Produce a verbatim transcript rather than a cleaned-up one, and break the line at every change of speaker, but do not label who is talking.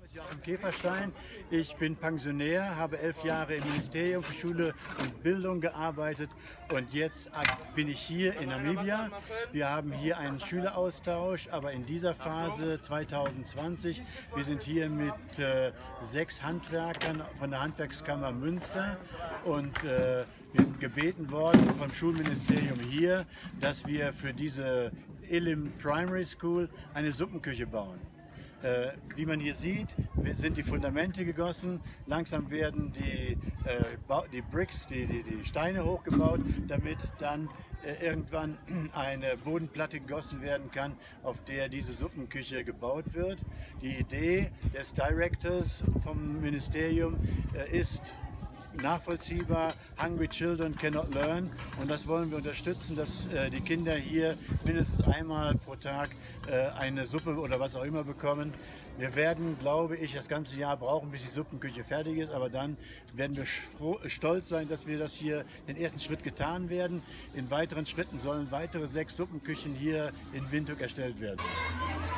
Joachim Käferstein. Ich bin Pensionär, habe elf Jahre im Ministerium für Schule und Bildung gearbeitet und jetzt bin ich hier in Namibia. Wir haben hier einen Schüleraustausch, aber in dieser Phase zwanzig zwanzig, wir sind hier mit äh, sechs Handwerkern von der Handwerkskammer Münster und äh, wir sind gebeten worden vom Schulministerium hier, dass wir für diese Elim Primary School eine Suppenküche bauen. Äh, wie man hier sieht, sind die Fundamente gegossen, langsam werden die, äh, die Bricks, die, die, die Steine hochgebaut, damit dann äh, irgendwann eine Bodenplatte gegossen werden kann, auf der diese Suppenküche gebaut wird. Die Idee des Directors vom Ministerium äh, ist nachvollziehbar, Hungry Children Cannot Learn, und das wollen wir unterstützen, dass äh, die Kinder hier mindestens einmal pro Tag äh, eine Suppe oder was auch immer bekommen. Wir werden, glaube ich, das ganze Jahr brauchen, bis die Suppenküche fertig ist, aber dann werden wir stolz sein, dass wir das hier den ersten Schritt getan werden. In weiteren Schritten sollen weitere sechs Suppenküchen hier in Windhoek erstellt werden.